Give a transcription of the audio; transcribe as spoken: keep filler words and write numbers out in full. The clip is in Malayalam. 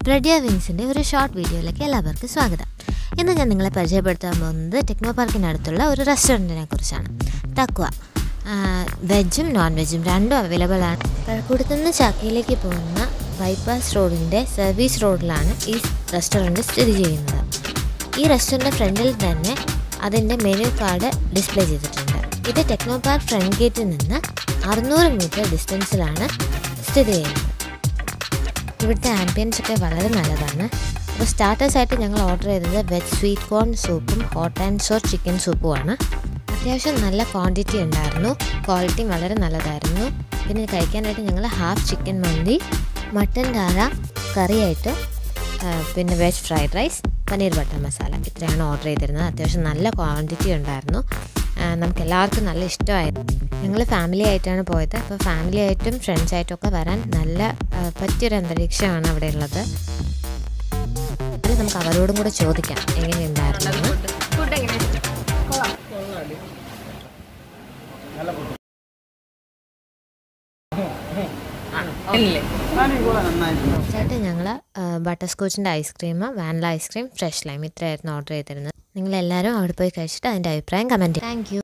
ബ്രെഡിയ വിങ്സിൻ്റെ ഒരു ഷോർട്ട് വീഡിയോയിലേക്ക് എല്ലാവർക്കും സ്വാഗതം. ഇന്ന് ഞാൻ നിങ്ങളെ പരിചയപ്പെടുത്താൻ പോകുന്നത് ടെക്നോ പാർക്കിനടുത്തുള്ള ഒരു റെസ്റ്റോറൻറ്റിനെ കുറിച്ചാണ്. തക്വ. വെജും നോൺ വെജും രണ്ടും അവൈലബിൾ ആണ്. കഴക്കൂടത്തു നിന്ന് ചാക്കയിലേക്ക് പോകുന്ന ബൈപ്പാസ് റോഡിൻ്റെ സർവീസ് റോഡിലാണ് ഈ റെസ്റ്റോറൻറ്റ് സ്ഥിതി ചെയ്യുന്നത്. ഈ റെസ്റ്റോറൻറ്റ് ഫ്രണ്ടിൽ തന്നെ അതിൻ്റെ മെനു കാർഡ് ഡിസ്പ്ലേ ചെയ്തിട്ടുണ്ട്. ഇത് ടെക്നോ പാർക്ക് ഫ്രണ്ട് ഗേറ്റിൽ നിന്ന് അറുന്നൂറ് മീറ്റർ ഡിസ്റ്റൻസിലാണ് സ്ഥിതി ചെയ്യുന്നത്. ഇവിടുത്തെ ആംബിയൻസ് ഒക്കെ വളരെ നല്ലതാണ്. അപ്പോൾ സ്റ്റാർട്ടേഴ്സായിട്ട് ഞങ്ങൾ ഓർഡർ ചെയ്തത് വെജ് സ്വീറ്റ് കോൺ സൂപ്പും ഹോട്ട് ആൻഡ് സോർ ചിക്കൻ സൂപ്പുമാണ്. അത്യാവശ്യം നല്ല ക്വാണ്ടിറ്റി ഉണ്ടായിരുന്നു, ക്വാളിറ്റി വളരെ നല്ലതായിരുന്നു. പിന്നെ കഴിക്കാനായിട്ട് ഞങ്ങൾ ഹാഫ് ചിക്കൻ മന്തി, മട്ടൻ ധാര കറിയായിട്ട്, പിന്നെ veg fried rice, paneer butter masala ഇത്രയാണ് ഓർഡർ ചെയ്തിരുന്നത്. അത്യാവശ്യം നല്ല ക്വാണ്ടിറ്റി ഉണ്ടായിരുന്നു. നമുക്ക് എല്ലാവർക്കും നല്ല ഇഷ്ടമായിരുന്നു. ഞങ്ങൾ ഫാമിലി ആയിട്ടാണ് പോയത്. അപ്പോൾ ഫാമിലി ആയിട്ടും ഫ്രണ്ട്സായിട്ടും ഒക്കെ വരാൻ നല്ല പറ്റിയൊരു അന്തരീക്ഷമാണ് അവിടെ ഉള്ളത്. അത് നമുക്ക് അവരോടും കൂടെ ചോദിക്കാം എങ്ങനെയുണ്ടായിരുന്നു. ചേട്ടാ ഞങ്ങൾ ബട്ടർ സ്കോച്ചിൻ്റെ ice cream, vanilla ice cream, fresh lime ഇത്രയായിരുന്നു ഓർഡർ ചെയ്തിരുന്നത്. നിങ്ങളെല്ലാവരും അവിടെ പോയി കഴിച്ചിട്ട് അതിൻ്റെ അഭിപ്രായം കമൻറ്റ് ചെയ്യാം. Thank U.